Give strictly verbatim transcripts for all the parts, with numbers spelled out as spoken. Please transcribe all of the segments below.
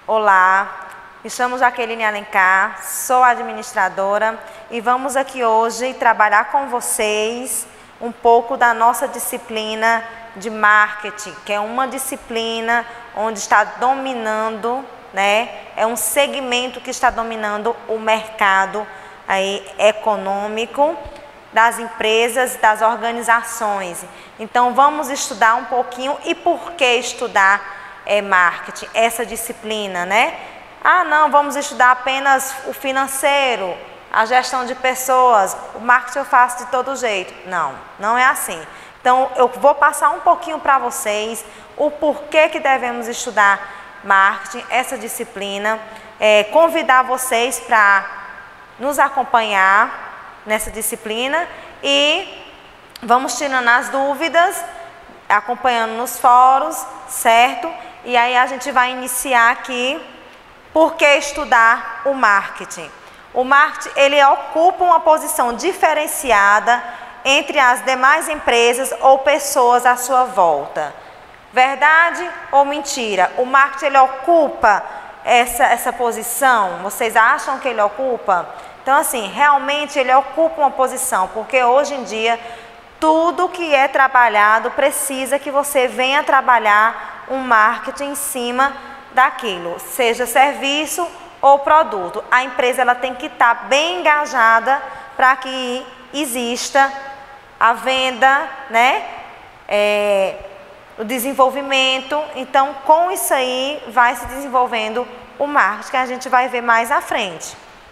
Olá, me chamo Jaqueline Alencar, sou administradora e vamos aqui hoje trabalhar com vocês um pouco da nossa disciplina de marketing, que é uma disciplina onde está dominando, né? É um segmento que está dominando o mercado aí econômico das empresas, das organizações. Então vamos estudar um pouquinho e por que estudar é marketing, essa disciplina, né? Ah, não, vamos estudar apenas o financeiro, a gestão de pessoas, o marketing eu faço de todo jeito. Não, não é assim. Então eu vou passar um pouquinho para vocês o porquê que devemos estudar marketing, essa disciplina, é, convidar vocês para nos acompanhar nessa disciplina e vamos tirando as dúvidas, acompanhando nos fóruns, certo? E aí a gente vai iniciar aqui por que estudar o marketing. O marketing, ele ocupa uma posição diferenciada entre as demais empresas ou pessoas à sua volta. Verdade ou mentira? O marketing, ele ocupa essa, essa posição? Vocês acham que ele ocupa? Então, assim, realmente ele ocupa uma posição, porque hoje em dia tudo que é trabalhado precisa que você venha trabalhar um marketing em cima daquilo, seja serviço ou produto. A empresa ela tem que estar bem engajada para que exista a venda, né? É, o desenvolvimento. Então, com isso aí vai se desenvolvendo o marketing, que a gente vai ver mais à frente.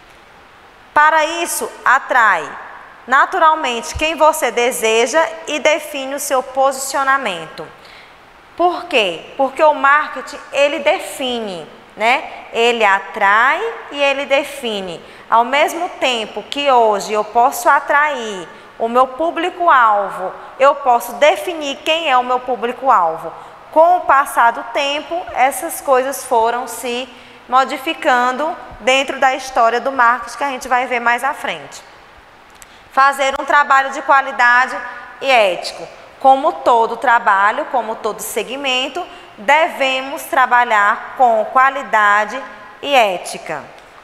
Para isso, atrai naturalmente quem você deseja e define o seu posicionamento. Por quê? Porque o marketing, ele define, né? Ele atrai e ele define. Ao mesmo tempo que hoje eu posso atrair o meu público-alvo, eu posso definir quem é o meu público-alvo. Com o passar do tempo, essas coisas foram se modificando dentro da história do marketing, que a gente vai ver mais à frente. Fazer um trabalho de qualidade e ético. Como todo trabalho, como todo segmento, devemos trabalhar com qualidade e ética.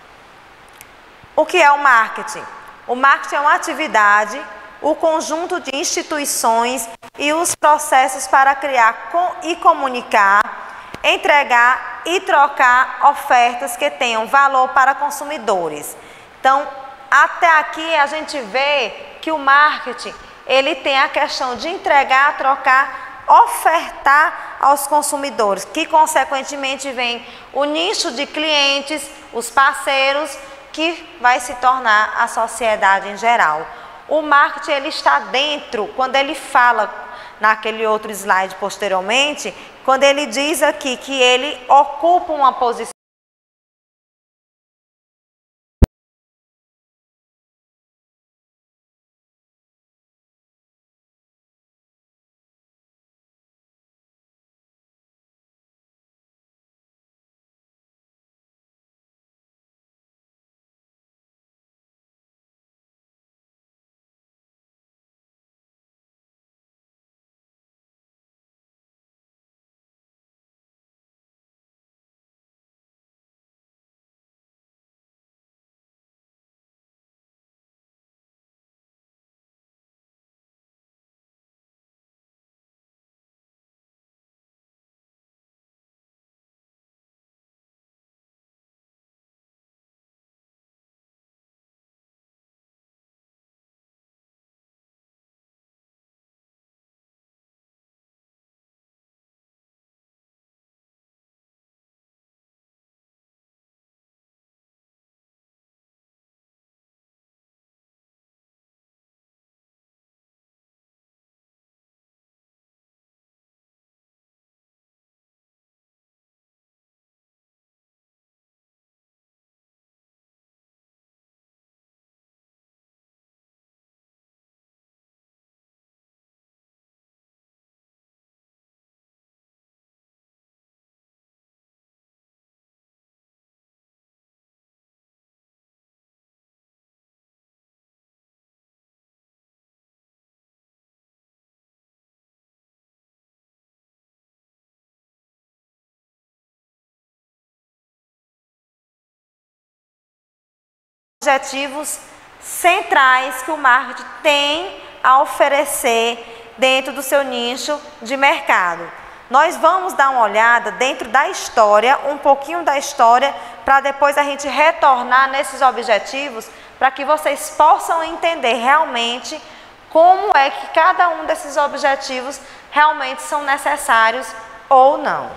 O que é o marketing? O marketing é uma atividade, o conjunto de instituições e os processos para criar e comunicar, entregar e trocar ofertas que tenham valor para consumidores. Então, até aqui a gente vê que o marketing ele tem a questão de entregar, trocar, ofertar aos consumidores, que consequentemente vem o nicho de clientes, os parceiros, que vai se tornar a sociedade em geral. O marketing ele está dentro, quando ele fala naquele outro slide posteriormente, quando ele diz aqui que ele ocupa uma posição objetivos centrais que o marketing tem a oferecer dentro do seu nicho de mercado. Nós vamos dar uma olhada dentro da história, um pouquinho da história, para depois a gente retornar nesses objetivos, para que vocês possam entender realmente como é que cada um desses objetivos realmente são necessários ou não.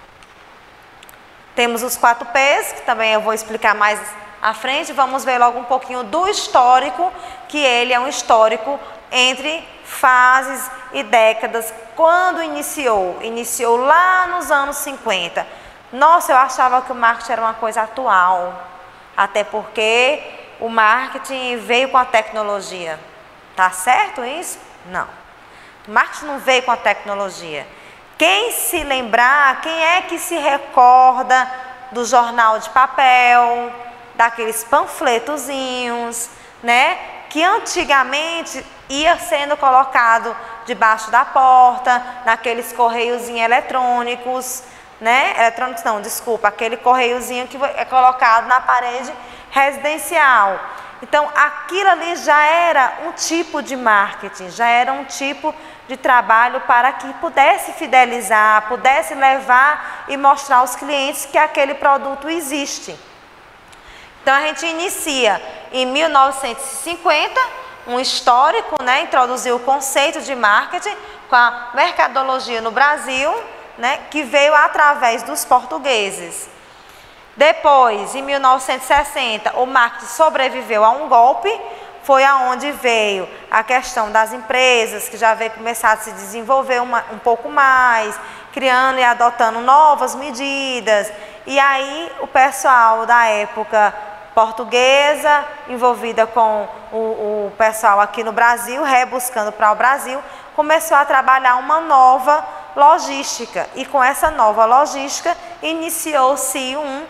Temos os quatro P's, que também eu vou explicar mais à frente. Vamos ver logo um pouquinho do histórico, que ele é um histórico entre fases e décadas. Quando iniciou? Iniciou lá nos anos cinquenta. Nossa, eu achava que o marketing era uma coisa atual, até porque o marketing veio com a tecnologia. Tá certo isso? Não. O marketing não veio com a tecnologia. Quem se lembrar, quem é que se recorda do jornal de papel, daqueles panfletozinhos, né? Que antigamente ia sendo colocado debaixo da porta, naqueles correiozinhos eletrônicos, né? Eletrônicos não, desculpa, aquele correiozinho que é colocado na parede residencial. Então, aquilo ali já era um tipo de marketing, já era um tipo de trabalho para que pudesse fidelizar, pudesse levar e mostrar aos clientes que aquele produto existe. Então, a gente inicia em mil novecentos e cinquenta, um histórico, né, introduziu o conceito de marketing com a mercadologia no Brasil, né, que veio através dos portugueses. Depois, em mil novecentos e sessenta, o marketing sobreviveu a um golpe, foi aonde veio a questão das empresas, que já veio começar a se desenvolver uma, um pouco mais, criando e adotando novas medidas. E aí o pessoal da época portuguesa, envolvida com o, o pessoal aqui no Brasil, rebuscando para o Brasil, começou a trabalhar uma nova logística. E com essa nova logística, iniciou-se um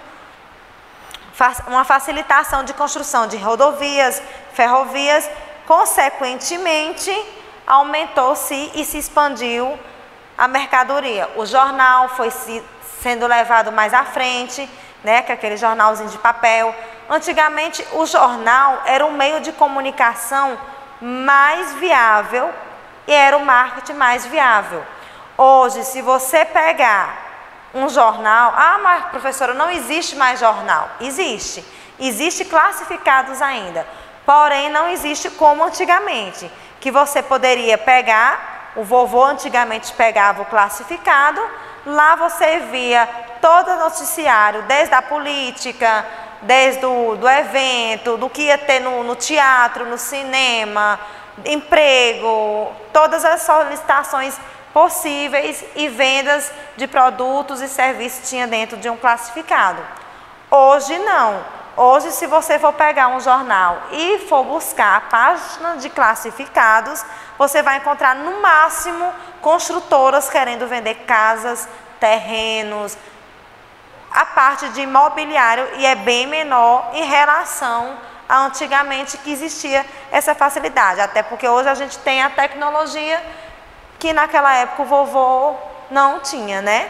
uma facilitação de construção de rodovias, ferrovias, consequentemente, aumentou-se e se expandiu a mercadoria. O jornal foi se, sendo levado mais à frente, né, que é aquele jornalzinho de papel. Antigamente, o jornal era um meio de comunicação mais viável e era o marketing mais viável. Hoje, se você pegar um jornal, ah, mas professora, não existe mais jornal. Existe, existe classificados ainda, porém não existe como antigamente, que você poderia pegar, o vovô antigamente pegava o classificado, lá você via todo o noticiário, desde a política, desde o do evento, do que ia ter no, no teatro, no cinema, emprego, todas as solicitações possíveis e vendas de produtos e serviços tinha dentro de um classificado. Hoje não. Hoje, se você for pegar um jornal e for buscar a página de classificados, você vai encontrar no máximo construtoras querendo vender casas, terrenos, a parte de imobiliário, e é bem menor em relação a antigamente, que existia essa facilidade. Até porque hoje a gente tem a tecnologia que naquela época o vovô não tinha, né?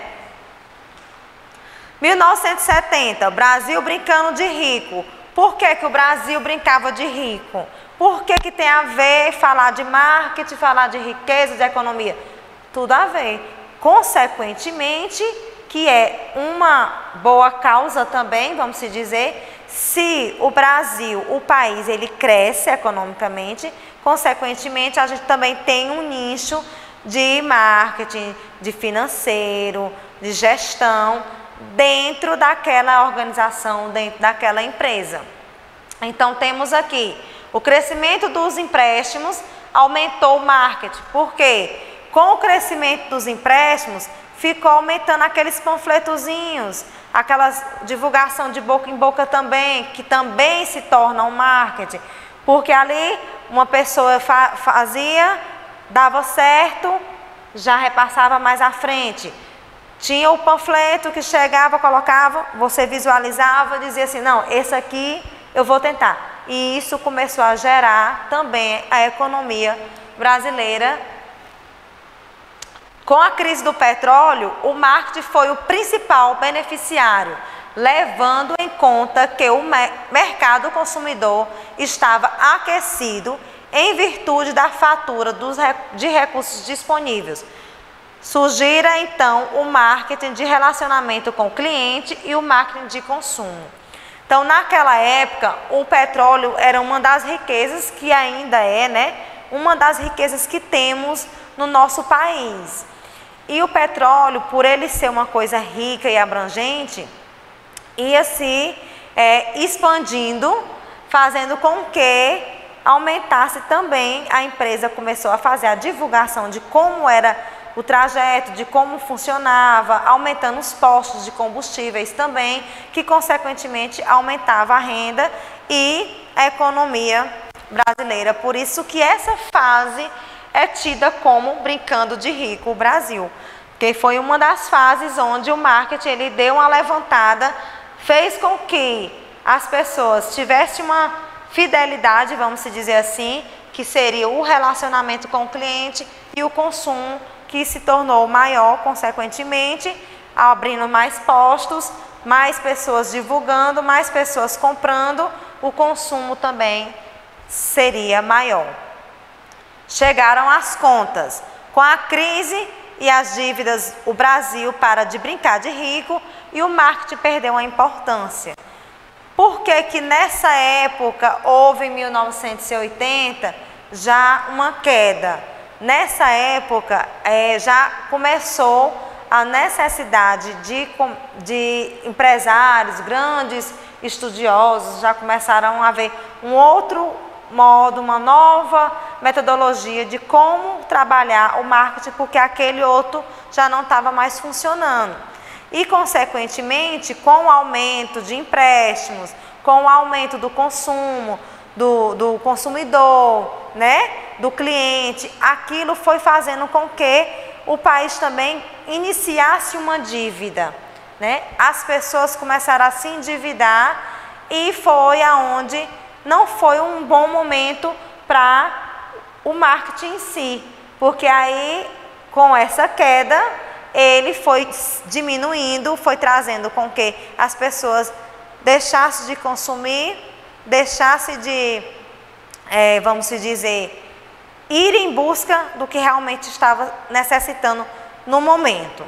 mil novecentos e setenta, Brasil brincando de rico. Por que que o Brasil brincava de rico? Por que que tem a ver falar de marketing, falar de riqueza, de economia? Tudo a ver. Consequentemente, que é uma boa causa também, vamos se dizer, se o Brasil, o país, ele cresce economicamente, consequentemente a gente também tem um nicho de marketing, de financeiro, de gestão, dentro daquela organização, dentro daquela empresa. Então, temos aqui o crescimento dos empréstimos, aumentou o marketing. Por quê? Com o crescimento dos empréstimos, ficou aumentando aqueles panfletozinhos, aquelas divulgação de boca em boca também, que também se torna um marketing. Porque ali, uma pessoa fa- fazia... dava certo, já repassava mais à frente. Tinha o panfleto que chegava, colocava, você visualizava, dizia assim, não, esse aqui eu vou tentar. E isso começou a gerar também a economia brasileira. Com a crise do petróleo, o marketing foi o principal beneficiário. levando em conta que o mercado consumidor estava aquecido em virtude da fatura dos, de recursos disponíveis. Surgira então o marketing de relacionamento com o cliente e o marketing de consumo. Então, naquela época, o petróleo era uma das riquezas que ainda é, né, uma das riquezas que temos no nosso país. E o petróleo, por ele ser uma coisa rica e abrangente, ia se é, expandindo, fazendo com que aumentasse também. A empresa começou a fazer a divulgação de como era o trajeto, de como funcionava, aumentando os postos de combustíveis também, que consequentemente aumentava a renda e a economia brasileira. Por isso que essa fase é tida como brincando de rico o Brasil, porque foi uma das fases onde o marketing ele deu uma levantada, fez com que as pessoas tivessem uma fidelidade, vamos dizer assim, que seria o relacionamento com o cliente, e o consumo, que se tornou maior, consequentemente, abrindo mais postos, mais pessoas divulgando, mais pessoas comprando, o consumo também seria maior. Chegaram as contas. Com a crise e as dívidas, o Brasil para de brincar de rico e o marketing perdeu a importância. Por que que nessa época houve, em mil novecentos e oitenta, já uma queda? Nessa época é, já começou a necessidade de, de empresários, grandes estudiosos, já começaram a ver um outro modo, uma nova metodologia de como trabalhar o marketing, porque aquele outro já não estava mais funcionando. E, consequentemente, com o aumento de empréstimos, com o aumento do consumo, do, do consumidor, né, do cliente, aquilo foi fazendo com que o país também iniciasse uma dívida, né? As pessoas começaram a se endividar e foi aonde não foi um bom momento para o marketing em si, porque aí, com essa queda, ele foi diminuindo, foi trazendo com que as pessoas deixassem de consumir, deixassem de, é, vamos dizer, ir em busca do que realmente estava necessitando no momento.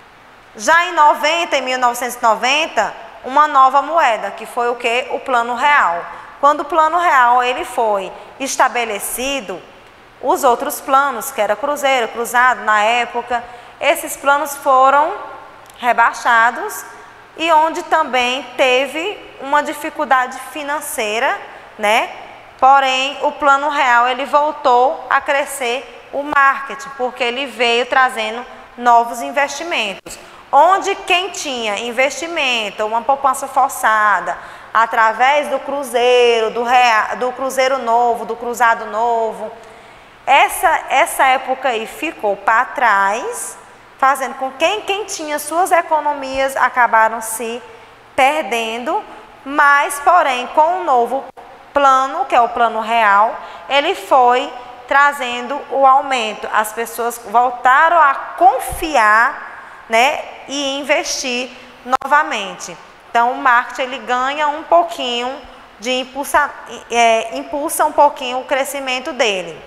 Já em noventa, em mil novecentos e noventa, uma nova moeda, que foi o que? O Plano Real. Quando o Plano Real ele foi estabelecido, os outros planos, que era Cruzeiro, Cruzado na época, esses planos foram rebaixados e onde também teve uma dificuldade financeira, né? Porém, o Plano Real ele voltou a crescer o marketing, porque ele veio trazendo novos investimentos. Onde quem tinha investimento, uma poupança forçada, através do Cruzeiro, do, real, do Cruzeiro Novo, do Cruzado Novo, essa, essa época aí ficou para trás, fazendo com que quem, quem tinha suas economias acabaram se perdendo, mas, porém, com o novo plano, que é o Plano Real, ele foi trazendo o aumento. As pessoas voltaram a confiar, né, e investir novamente. Então, o marketing ele ganha um pouquinho de impulsa, é, impulsa um pouquinho o crescimento dele.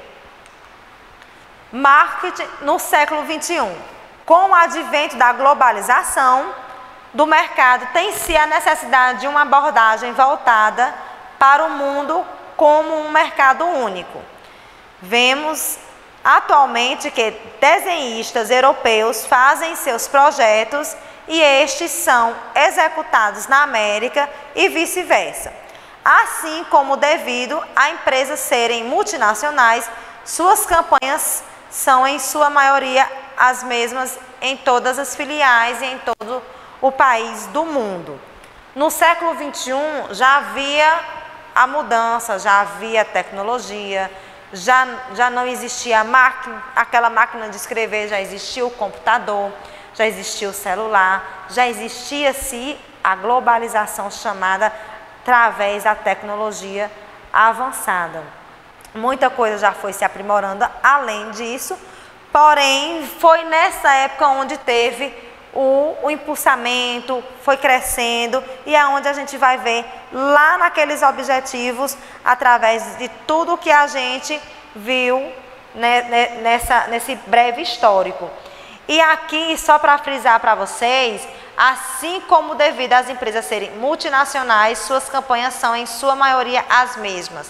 Marketing no século vinte e um. Com o advento da globalização do mercado, tem-se a necessidade de uma abordagem voltada para o mundo como um mercado único. Vemos atualmente que desenhistas europeus fazem seus projetos e estes são executados na América e vice-versa. Assim como devido a empresas serem multinacionais, suas campanhas são em sua maioria as mesmas em todas as filiais e em todo o país do mundo. No século vinte e um já havia a mudança, já havia tecnologia, já, já não existia a máquina, aquela máquina de escrever, já existia o computador, já existia o celular, já existia-se a globalização chamada através da tecnologia avançada. Muita coisa já foi se aprimorando além disso, porém foi nessa época onde teve o, o impulsamento, foi crescendo, e é onde a gente vai ver lá naqueles objetivos, através de tudo que a gente viu, né, nessa, nesse breve histórico. E aqui, só para frisar para vocês, assim como devido às empresas serem multinacionais, suas campanhas são em sua maioria as mesmas.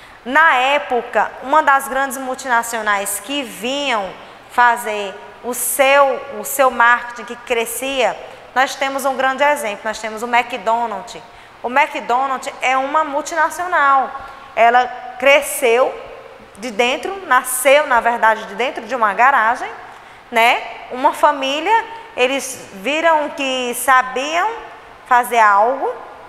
Na época, uma das grandes multinacionais que vinham fazer o seu, o seu marketing que crescia, nós temos um grande exemplo, nós temos o McDonald's. O McDonald's é uma multinacional, ela cresceu de dentro, nasceu na verdade de dentro de uma garagem, né? Uma família, eles viram que sabiam fazer algo,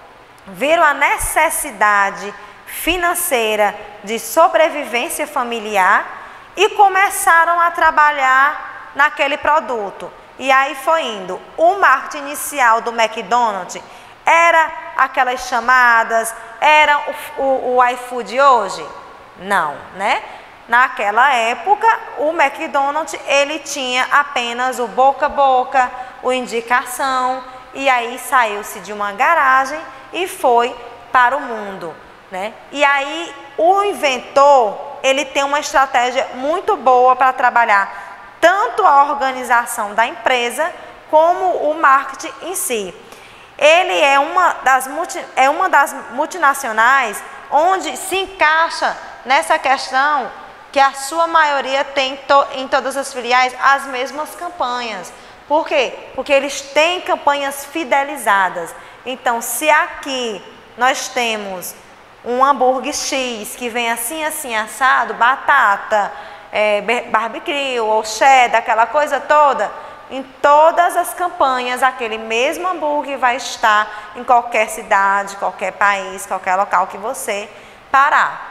viram a necessidade financeira de sobrevivência familiar e começaram a trabalhar naquele produto. E aí foi indo. O marketing inicial do McDonald's era aquelas chamadas, era o, o, o iFood hoje? Não, né? Naquela época, o McDonald's, ele tinha apenas o boca a boca, o indicação, e aí saiu-se de uma garagem e foi para o mundo, né? E aí o inventor, ele tem uma estratégia muito boa para trabalhar tanto a organização da empresa como o marketing em si. Ele é uma das, multi, é uma das multinacionais onde se encaixa nessa questão que a sua maioria tem to, em todas as filiais as mesmas campanhas. Por quê? Porque eles têm campanhas fidelizadas. Então, se aqui nós temos um hambúrguer X que vem assim, assim, assado, batata, é, barbecue ou cheddar, aquela coisa toda, em todas as campanhas, aquele mesmo hambúrguer vai estar em qualquer cidade, qualquer país, qualquer local que você parar.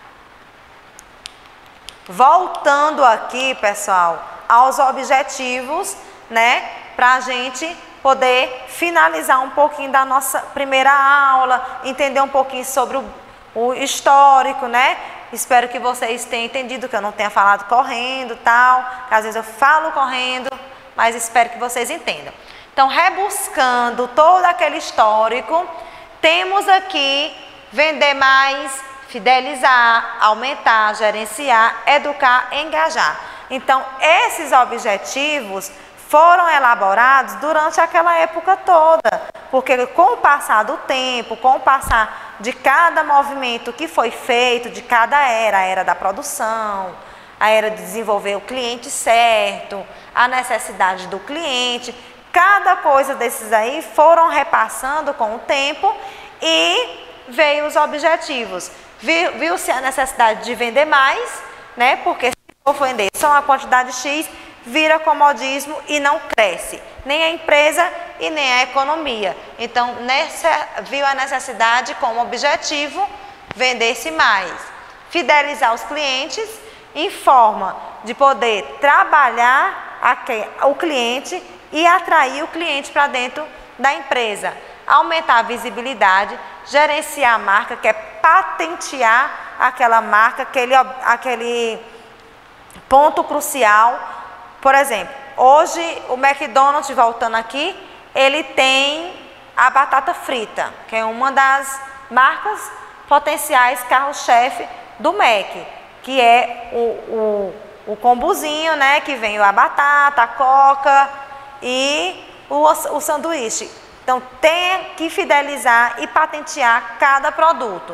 Voltando aqui, pessoal, aos objetivos, né, para a gente poder finalizar um pouquinho da nossa primeira aula, entender um pouquinho sobre o, o histórico, né? Espero que vocês tenham entendido, que eu não tenha falado correndo, tal, que às vezes eu falo correndo, mas espero que vocês entendam. Então, rebuscando todo aquele histórico, temos aqui vender mais, fidelizar, aumentar, gerenciar, educar, engajar. Então, esses objetivos foram elaborados durante aquela época toda, porque com o passar do tempo, com o passar de cada movimento que foi feito, de cada era, a era da produção, a era de desenvolver o cliente certo, a necessidade do cliente, cada coisa desses aí foram repassando com o tempo e veio os objetivos. Viu-se a necessidade de vender mais, né? Porque se for vender só uma quantidade X, vira comodismo e não cresce, nem a empresa e nem a economia. Então, nessa, viu a necessidade como objetivo vender-se mais, fidelizar os clientes em forma de poder trabalhar a, o cliente e atrair o cliente para dentro da empresa, aumentar a visibilidade, gerenciar a marca, que é patentear aquela marca, aquele, aquele ponto crucial. Por exemplo, hoje o McDonald's, voltando aqui, ele tem a batata frita, que é uma das marcas potenciais carro-chefe do Mac, que é o, o, o combozinho, né, que vem a batata, a coca e o, o sanduíche. Então, tem que fidelizar e patentear cada produto.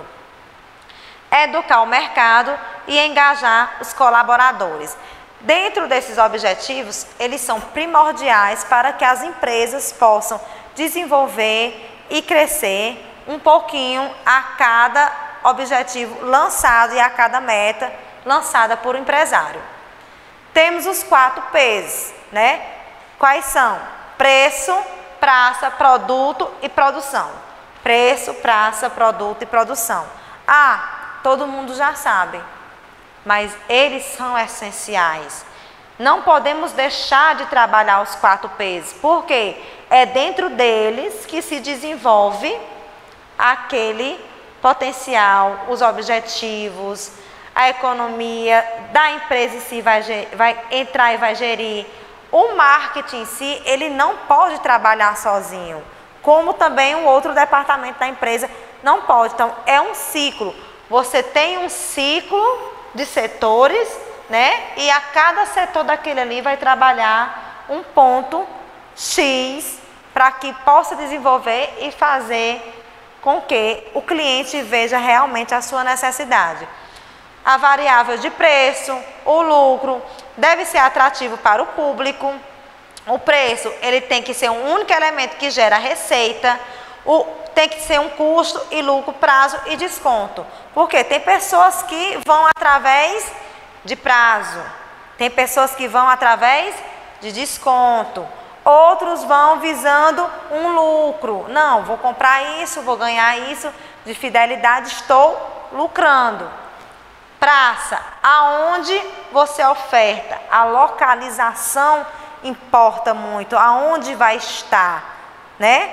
Educar o mercado e engajar os colaboradores. Dentro desses objetivos, eles são primordiais para que as empresas possam desenvolver e crescer um pouquinho a cada objetivo lançado e a cada meta lançada por um empresário. Temos os quatro P's, né? Quais são? Preço, praça, produto e produção. Preço, praça, produto e produção. Ah, todo mundo já sabe, mas eles são essenciais. Não podemos deixar de trabalhar os quatro P's, porque é dentro deles que se desenvolve aquele potencial, os objetivos, a economia da empresa em si vai, vai entrar e vai gerir, o marketing em si, ele não pode trabalhar sozinho, como também um outro departamento da empresa não pode. Então, é um ciclo. Você tem um ciclo de setores, né? E a cada setor daquele ali vai trabalhar um ponto X para que possa desenvolver e fazer com que o cliente veja realmente a sua necessidade. A variável de preço, o lucro, deve ser atrativo para o público. O preço, ele tem que ser um único elemento que gera receita. O, tem que ser um custo e lucro, prazo e desconto. Porque tem pessoas que vão através de prazo. Tem pessoas que vão através de desconto. Outros vão visando um lucro. Não, vou comprar isso, vou ganhar isso. De fidelidade, estou lucrando. Praça, aonde você oferta, a localização importa muito, aonde vai estar, né?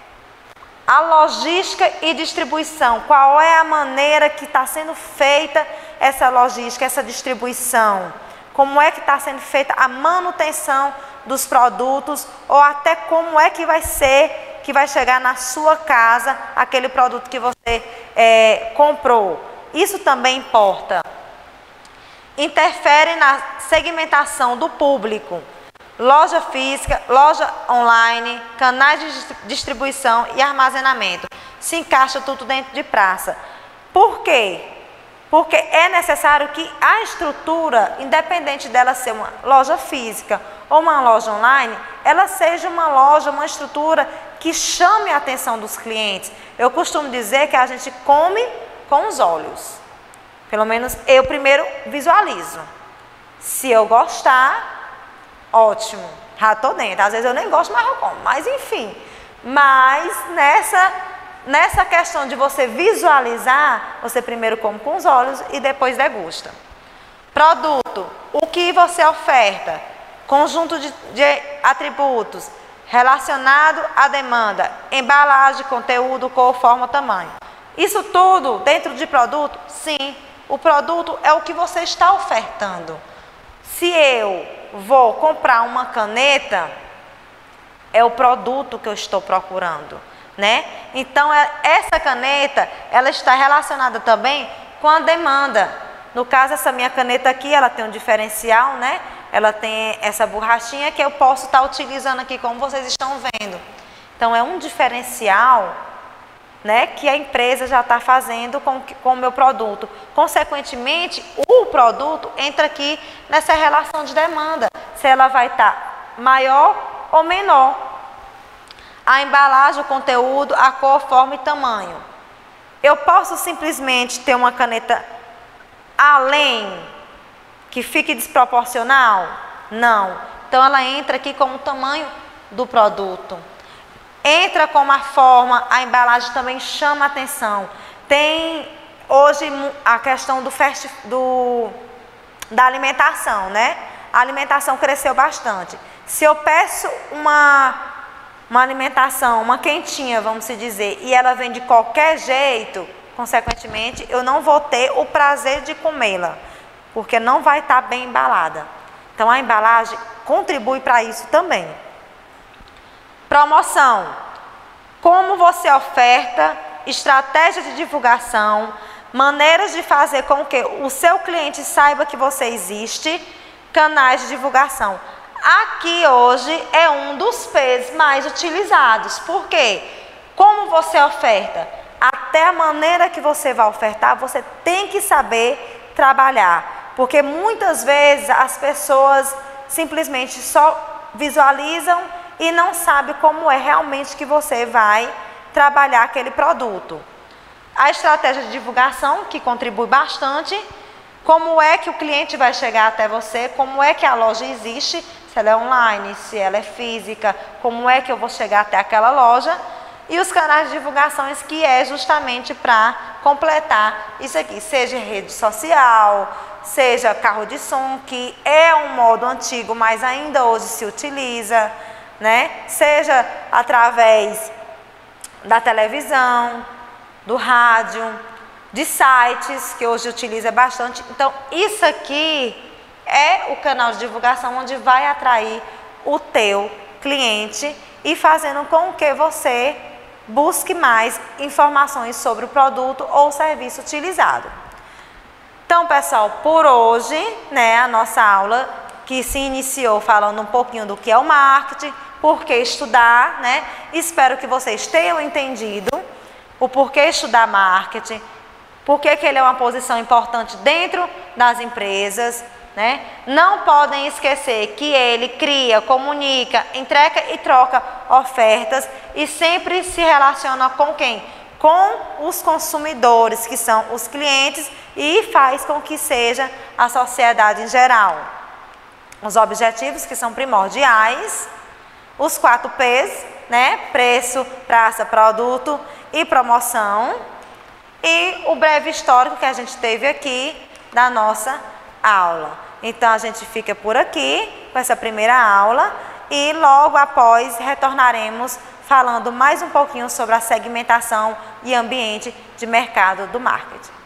A logística e distribuição, qual é a maneira que está sendo feita essa logística, essa distribuição? Como é que está sendo feita a manutenção dos produtos, ou até como é que vai ser, que vai chegar na sua casa, aquele produto que você é, comprou. Isso também importa. Interfere na segmentação do público. Loja física, loja online, canais de distribuição e armazenamento. Se encaixa tudo dentro de praça. Por quê? Porque é necessário que a estrutura, independente dela ser uma loja física ou uma loja online, ela seja uma loja, uma estrutura que chame a atenção dos clientes. Eu costumo dizer que a gente come com os olhos. Pelo menos eu primeiro visualizo. Se eu gostar, ótimo, já estou dentro. Às vezes eu nem gosto, mas eu como. Mas enfim. Mas nessa, nessa questão de você visualizar, você primeiro come com os olhos e depois degusta. Produto. O que você oferta? Conjunto de, de atributos relacionado à demanda. Embalagem, conteúdo, cor, forma, tamanho. Isso tudo dentro de produto? Sim. O produto é o que você está ofertando. Se eu vou comprar uma caneta, é o produto que eu estou procurando, né? Então, essa caneta, ela está relacionada também com a demanda. No caso, essa minha caneta aqui, ela tem um diferencial, né? Ela tem essa borrachinha que eu posso estar utilizando aqui, como vocês estão vendo. Então, é um diferencial, né, que a empresa já está fazendo com, com o meu produto. Consequentemente, o produto entra aqui nessa relação de demanda, se ela vai estar maior ou menor. A embalagem, o conteúdo, a cor, forma e tamanho. Eu posso simplesmente ter uma caneta além, que fique desproporcional? Não. Então, ela entra aqui como o tamanho do produto. Entra como a forma, a embalagem também chama atenção. Tem hoje a questão do, fast, do da alimentação, né? A alimentação cresceu bastante. Se eu peço uma, uma alimentação, uma quentinha, vamos dizer, e ela vem de qualquer jeito, consequentemente, eu não vou ter o prazer de comê-la, porque não vai estar bem embalada. Então, a embalagem contribui para isso também. Promoção. Como você oferta, estratégia de divulgação, maneiras de fazer com que o seu cliente saiba que você existe, canais de divulgação. Aqui hoje é um dos P's mais utilizados. Por quê? Como você oferta? Até a maneira que você vai ofertar, você tem que saber trabalhar. Porque muitas vezes as pessoas simplesmente só visualizam e não sabe como é realmente que você vai trabalhar aquele produto. A estratégia de divulgação, que contribui bastante, como é que o cliente vai chegar até você, como é que a loja existe, se ela é online, se ela é física, como é que eu vou chegar até aquela loja, e os canais de divulgações, que é justamente para completar isso aqui, seja rede social, seja carro de som, que é um modo antigo, mas ainda hoje se utiliza, né? Seja através da televisão, do rádio, de sites, que hoje utiliza bastante. Então, isso aqui é o canal de divulgação onde vai atrair o teu cliente e fazendo com que você busque mais informações sobre o produto ou serviço utilizado. Então, pessoal, por hoje, né, a nossa aula que se iniciou falando um pouquinho do que é o marketing, por que estudar, né? Espero que vocês tenham entendido o porquê estudar marketing, por que que ele é uma posição importante dentro das empresas, né? Não podem esquecer que ele cria, comunica, entrega e troca ofertas e sempre se relaciona com quem? Com os consumidores, que são os clientes, e faz com que seja a sociedade em geral. Os objetivos que são primordiais, os quatro P's, né? Preço, praça, produto e promoção, e o breve histórico que a gente teve aqui da nossa aula. Então a gente fica por aqui com essa primeira aula e logo após retornaremos falando mais um pouquinho sobre a segmentação e ambiente de mercado do marketing.